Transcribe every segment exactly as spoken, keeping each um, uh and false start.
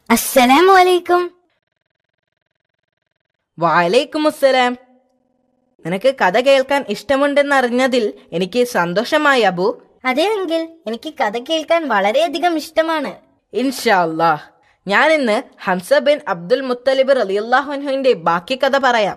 അസ്സലാമു അലൈക്കും. വഅലൈക്കും അസ്സലാം. നിനക്ക് കഥ കേൾക്കാൻ ഇഷ്ടമുണ്ടെന്നറിഞ്ഞതിൽ എനിക്ക് സന്തോഷമായി അബു. അതെ എങ്കിൽ എനിക്ക് കഥ കേൾക്കാൻ വളരെയധികം ഇഷ്ടമാണ്. ഇൻഷാ അല്ലാഹ്, ഞാൻ ഇന്ന് ഹംസ ബിൻ അബ്ദുൽ മുത്തലിബ് റളിയല്ലാഹു അൻഹുവിന്റെ ബാക്കി കഥ പറയാം.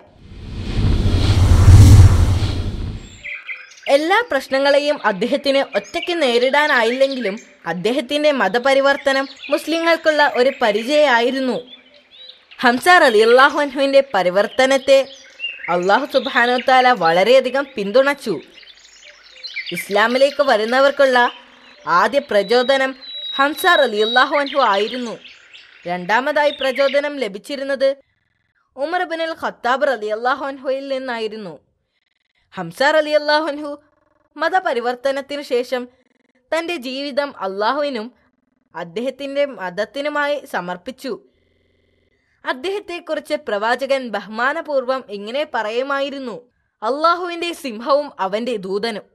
എല്ലാ പ്രശ്നങ്ങളെയും അദ്ദേഹത്തിന് ഒറ്റയ്ക്ക് നേരിടാനായില്ലെങ്കിലും അദ്ദേഹത്തിന്റെ മതപരിവർത്തനം മുസ്ലിങ്ങൾക്കുള്ള ഒരു പരിചയമായിരുന്നു. ഹംസ റളിയല്ലാഹു അൻഹുവിന്റെ പരിവർത്തനത്തെ അല്ലാഹു സുബ്ഹാനഹു വ തആല വളരെയധികം പിന്തുണച്ചു. ഇസ്ലാമിലേക്ക് വരുന്നവർക്കുള്ള ആദ്യ പ്രചോദനം ഹംസ റളിയല്ലാഹു അൻഹു ആയിരുന്നു. രണ്ടാമതായി പ്രചോദനം ലഭിച്ചിരുന്നത് ഉമർ ഇബ്നുൽ ഖത്താബ് റളിയല്ലാഹു അൻഹുവിൽ നിന്നായിരുന്നു. ഹംസ റളിയല്ലാഹു അൻഹു മതപരിവർത്തനത്തിനു ശേഷം തൻ്റെ ജീവിതം അള്ളാഹുവിനും അദ്ദേഹത്തിൻ്റെ മതത്തിനുമായി സമർപ്പിച്ചു. അദ്ദേഹത്തെക്കുറിച്ച് പ്രവാചകൻ ബഹുമാനപൂർവം ഇങ്ങനെ പറയുമായിരുന്നു: അള്ളാഹുവിൻ്റെ സിംഹവും അവൻ്റെ ദൂതനും.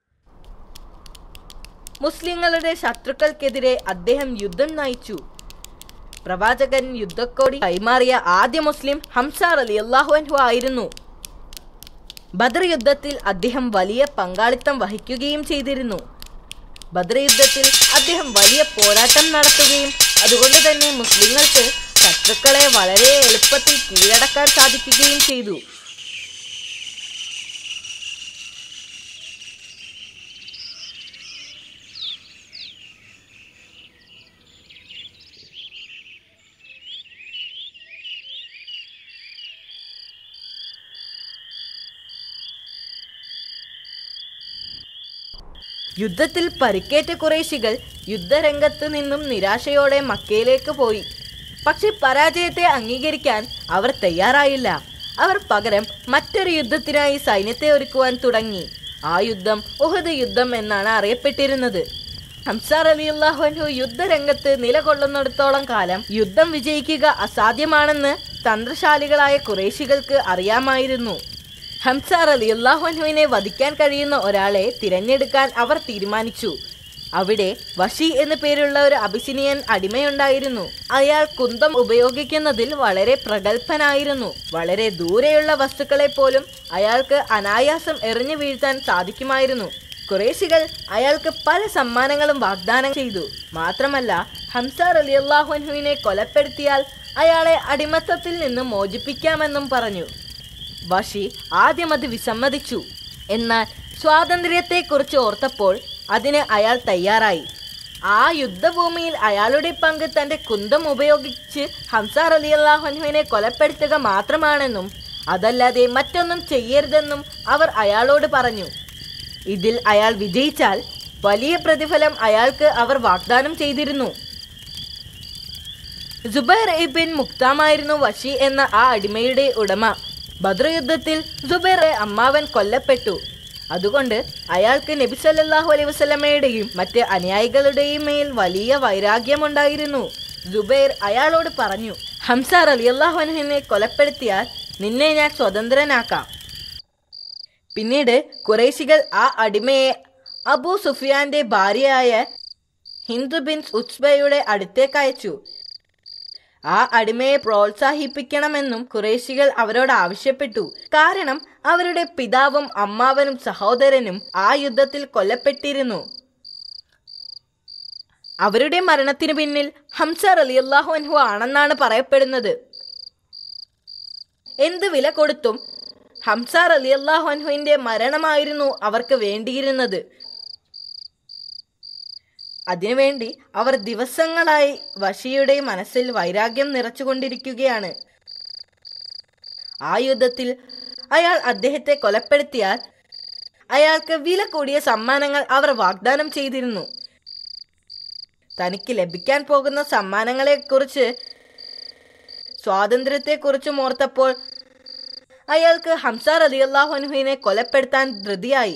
മുസ്ലിങ്ങളുടെ ശത്രുക്കൾക്കെതിരെ അദ്ദേഹം യുദ്ധം നയിച്ചു. പ്രവാചകൻ യുദ്ധക്കോടി കൈമാറിയ ആദ്യ മുസ്ലിം ഹംസ റളിയല്ലാഹു അൻഹു ആയിരുന്നു. ബദർ യുദ്ധത്തിൽ അദ്ദേഹം വലിയ പങ്കാളിത്തം വഹിക്കുകയും ചെയ്തിരുന്നു. ബദർ യുദ്ധത്തിൽ അദ്ദേഹം വലിയ പോരാട്ടം നടത്തുകയും അതുകൊണ്ട് തന്നെ മുസ്ലിങ്ങൾക്ക് ശത്രുക്കളെ വളരെ എളുപ്പത്തിൽ കീഴടക്കാൻ സാധിക്കുകയും ചെയ്തു. യുദ്ധത്തിൽ പരിക്കേറ്റ ഖുറൈശികൾ യുദ്ധരംഗത്ത് നിന്നും നിരാശയോടെ മക്കയിലേക്ക് പോയി. പക്ഷെ പരാജയത്തെ അംഗീകരിക്കാൻ അവർ തയ്യാറായില്ല. അവർ പകരം മറ്റൊരു യുദ്ധത്തിനായി സൈന്യത്തെ ഒരുക്കുവാൻ തുടങ്ങി. ആ യുദ്ധം ഉഹദ് യുദ്ധം എന്നാണ് അറിയപ്പെട്ടിരുന്നത്. ഹംസ റളിയല്ലാഹു അൻഹു യുദ്ധരംഗത്ത് നിലകൊള്ളുന്നിടത്തോളം കാലം യുദ്ധം വിജയിക്കുക അസാധ്യമാണെന്ന് തന്ത്രശാലികളായ ഖുറൈശികൾക്ക് അറിയാമായിരുന്നു. ഹംസ റളിയല്ലാഹു അൻഹുവിനെ വധിക്കാൻ കഴിയുന്ന ഒരാളെ തിരഞ്ഞെടുക്കാൻ അവർ തീരുമാനിച്ചു. അവിടെ വഷി എന്നു പേരുള്ള ഒരു അബിസിനിയൻ അടിമയുണ്ടായിരുന്നു. അയാൾ കുന്തം ഉപയോഗിക്കുന്നതിൽ വളരെ പ്രഗത്ഭനായിരുന്നു. വളരെ ദൂരെയുള്ള വസ്തുക്കളെ പോലും അയാൾക്ക് അനായാസം എറിഞ്ഞു വീഴ്ത്താൻ സാധിക്കുമായിരുന്നു. ഖുറൈശികൾ അയാൾക്ക് പല സമ്മാനങ്ങളും വാഗ്ദാനം ചെയ്തു. മാത്രമല്ല, ഹംസ റളിയല്ലാഹു അൻഹുവിനെ കൊലപ്പെടുത്തിയാൽ അയാളെ അടിമത്തത്തിൽ നിന്ന് മോചിപ്പിക്കാമെന്നും പറഞ്ഞു. വഷി ആദ്യം അത് വിസമ്മതിച്ചു. എന്നാൽ സ്വാതന്ത്ര്യത്തെക്കുറിച്ച് ഓർത്തപ്പോൾ അതിന് അയാൾ തയ്യാറായി. ആ യുദ്ധഭൂമിയിൽ അയാളുടെ പങ്ക് തൻ്റെ കുന്തം ഉപയോഗിച്ച് ഹംസ റളിയല്ലാഹു അൻഹുവിനെ കൊലപ്പെടുത്തുക മാത്രമാണെന്നും അതല്ലാതെ മറ്റൊന്നും ചെയ്യരുതെന്നും അവർ അയാളോട് പറഞ്ഞു. ഇതിൽ അയാൾ വിജയിച്ചാൽ വലിയ പ്രതിഫലം അയാൾക്ക് അവർ വാഗ്ദാനം ചെയ്തിരുന്നു. സുബൈർ ഇബ്ൻ മുക്താമായിരുന്നു വഷി എന്ന ആ അടിമയുടെ ഉടമ. ബദ്ർ യുദ്ധത്തിൽ സുബൈർ അമ്മാവൻ കൊല്ലപ്പെട്ടു. അതുകൊണ്ട് അയാൾക്ക് നബി സല്ലല്ലാഹു അലൈഹി വസല്ലമയുടെയും മറ്റ് അനുയായികളുടെയും മേൽ വലിയ വൈരാഗ്യമുണ്ടായിരുന്നു. സുബൈർ അയാളോട് പറഞ്ഞു: ഹംസ റളിയല്ലാഹു അൻഹുവിനെ കൊലപ്പെടുത്തിയാൽ നിന്നെ ഞാൻ സ്വതന്ത്രനാക്കാം. പിന്നീട് ഖുറൈശികൾ ആ അടിമയെ അബൂ സുഫിയാന്റെ ഭാര്യയായ ഹിന്ദ് ബിൻ ഉത്ബയുടെ അടുത്തേക്ക് അയച്ചു. ആ അടിമയെ പ്രോത്സാഹിപ്പിക്കണമെന്നും ഖുറൈശികൾ അവരോട് ആവശ്യപ്പെട്ടു. കാരണം അവരുടെ പിതാവും അമ്മാവനും സഹോദരനും ആ യുദ്ധത്തിൽ കൊല്ലപ്പെട്ടിരുന്നു. അവരുടെ മരണത്തിനു പിന്നിൽ ഹംസ റളിയല്ലാഹു അൻഹു ആണെന്നാണ് പറയപ്പെടുന്നത്. എന്ത് വില കൊടുത്തും ഹംസ റളിയല്ലാഹു അൻഹുവിന്റെ മരണമായിരുന്നു അവർക്ക് വേണ്ടിയിരുന്നത്. അതിനുവേണ്ടി അവർ ദിവസങ്ങളായി വഷിയുടെ മനസ്സിൽ വൈരാഗ്യം നിറച്ചുകൊണ്ടിരിക്കുകയാണ്. ആ യുദ്ധത്തിൽ അയാൾ അദ്ദേഹത്തെ കൊലപ്പെടുത്തിയാൽ അയാൾക്ക് വില കൂടിയ സമ്മാനങ്ങൾ അവർ വാഗ്ദാനം ചെയ്തിരുന്നു. തനിക്ക് ലഭിക്കാൻ പോകുന്ന സമ്മാനങ്ങളെക്കുറിച്ച് സ്വാതന്ത്ര്യത്തെക്കുറിച്ചും ഓർത്തപ്പോൾ അയാൾക്ക് ഹംസ റളിയല്ലാഹു അൻഹുവിനെ കൊലപ്പെടുത്താൻ ധൃതിയായി.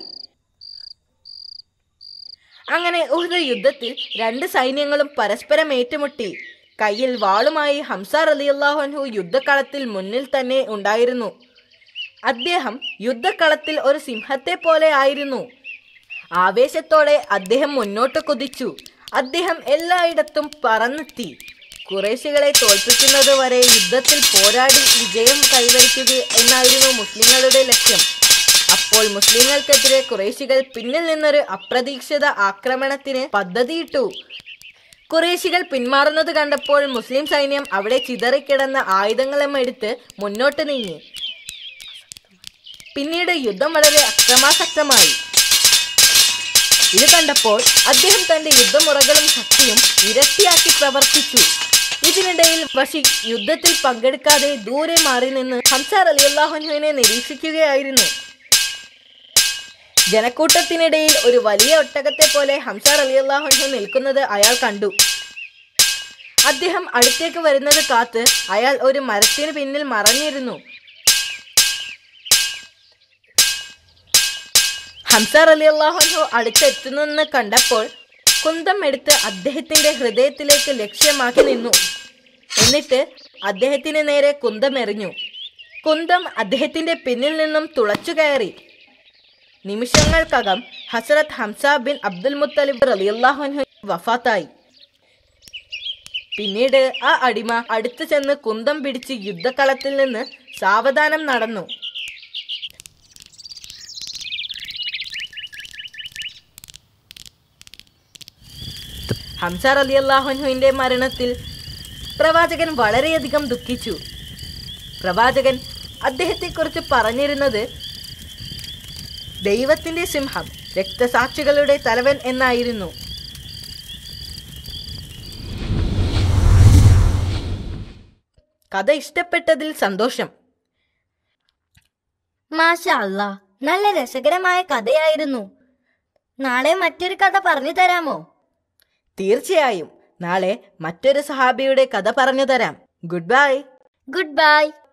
അങ്ങനെ ഉഹദ് യുദ്ധത്തിൽ രണ്ട് സൈന്യങ്ങളും പരസ്പരം ഏറ്റുമുട്ടി. കയ്യിൽ വാളുമായി ഹംസ റളിയല്ലാഹു അൻഹു യുദ്ധക്കളത്തിൽ മുന്നിൽ തന്നെ ഉണ്ടായിരുന്നു. അദ്ദേഹം യുദ്ധക്കളത്തിൽ ഒരു സിംഹത്തെ പോലെ ആയിരുന്നു. ആവേശത്തോടെ അദ്ദേഹം മുന്നോട്ട് കുതിച്ചു. അദ്ദേഹം എല്ലായിടത്തും പറന്നെത്തി. ഖുറൈശികളെ തോൽപ്പിക്കുന്നത് വരെ യുദ്ധത്തിൽ പോരാടി വിജയം കൈവരിക്കുക എന്നായിരുന്നു മുസ്ലിങ്ങളുടെ ലക്ഷ്യം. അപ്പോൾ മുസ്ലിങ്ങൾക്കെതിരെ ഖുറൈശികൾ പിന്നിൽ നിന്നൊരു അപ്രതീക്ഷിത ആക്രമണത്തിന് പദ്ധതിയിട്ടു. ഖുറൈശികൾ പിന്മാറുന്നത് കണ്ടപ്പോൾ മുസ്ലിം സൈന്യം അവിടെ ചിതറിക്കിടന്ന ആയുധങ്ങളും എടുത്ത് മുന്നോട്ട് നീങ്ങി. പിന്നീട് യുദ്ധം വളരെ അക്രമാസക്തമായി. ഇത് കണ്ടപ്പോൾ അദ്ദേഹം തന്റെ യുദ്ധമുറകളും ശക്തിയും ഇരട്ടിയാക്കി പ്രവർത്തിച്ചു. ഇതിനിടയിൽ വഷി യുദ്ധത്തിൽ പങ്കെടുക്കാതെ ദൂരെ മാറി നിന്ന് ഹംസ റളിയല്ലാഹു അൻഹുവിനെ നിരീക്ഷിക്കുകയായിരുന്നു. ജനക്കൂട്ടത്തിനിടയിൽ ഒരു വലിയ ഒട്ടകത്തെ പോലെ ഹംസ റളിയല്ലാഹു അൻഹു നിൽക്കുന്നത് അയാൾ കണ്ടു. അദ്ദേഹം അടുത്തേക്ക് വരുന്നത് കാത്ത് അയാൾ ഒരു മരത്തിന് പിന്നിൽ മറഞ്ഞിരുന്നു. ഹംസ റളിയല്ലാഹു അൻഹു അടുത്തെത്തുന്നെന്ന് കണ്ടപ്പോൾ കുന്തം എടുത്ത് അദ്ദേഹത്തിന്റെ ഹൃദയത്തിലേക്ക് ലക്ഷ്യമാക്കി നിന്നു. എന്നിട്ട് അദ്ദേഹത്തിന് നേരെ കുന്തം എറിഞ്ഞു. കുന്തം അദ്ദേഹത്തിന്റെ പിന്നിൽ നിന്നും തുളച്ചു കയറി. നിമിഷങ്ങൾക്കകം ഹസ്രത്ത് ഹംസ ബിൻ അബ്ദുൽ മുത്തലിബ് റളിയല്ലാഹു അൻഹു വഫാത്തായി. പിന്നീട് ആ അടിമ അടുത്തു ചെന്ന് കുന്തം പിടിച്ച് യുദ്ധക്കളത്തിൽ നിന്ന് സാവധാനം നടന്നു. ഹംസ റളിയല്ലാഹു അൻഹുവിന്റെ മരണത്തിൽ പ്രവാചകൻ വളരെയധികം ദുഃഖിച്ചു. പ്രവാചകൻ അദ്ദേഹത്തെക്കുറിച്ച് പറഞ്ഞിരുന്നത് ദൈവത്തിന്റെ സിംഹം, രക്തസാക്ഷികളുടെ തലവൻ എന്നായിരുന്നു. കഥ ഇഷ്ടപ്പെട്ടതിൽ സന്തോഷം. മാഷാ അല്ലാ, നല്ല രസകരമായ കഥയായിരുന്നു. നാളെ മറ്റൊരു കഥ പറഞ്ഞു തരാമോ? തീർച്ചയായും നാളെ മറ്റൊരു സഹാബിയുടെ കഥ പറഞ്ഞു തരാം. Goodbye. Good bye.